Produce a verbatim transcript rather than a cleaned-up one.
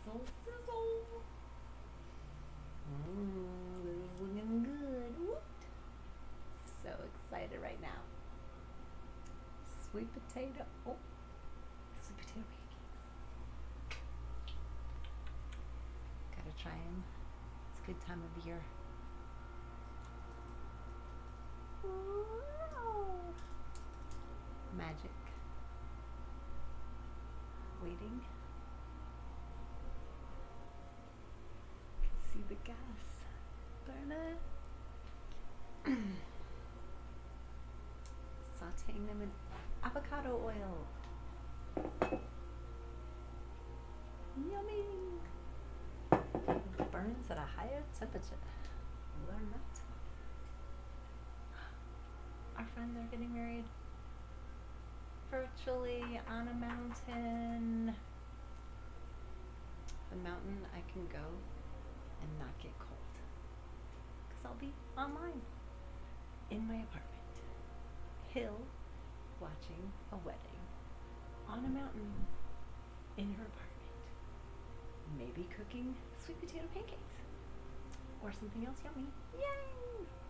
Sizzle, sizzle. Mmm, this is looking good. Whoop. So excited right now. Sweet potato. Oh, sweet potato pancakes. Gotta try them. It's a good time of year. Wow. Magic. Waiting. Can see the gas burner. Sauteing them in avocado oil. Yummy. It burns at a higher temperature. Learn that. Our friends are getting married virtually on a mountain. The mountain I can go and not get cold, because I'll be online in my apartment, hill, watching a wedding on a mountain in her apartment, maybe cooking sweet potato pancakes or something else yummy. Yay!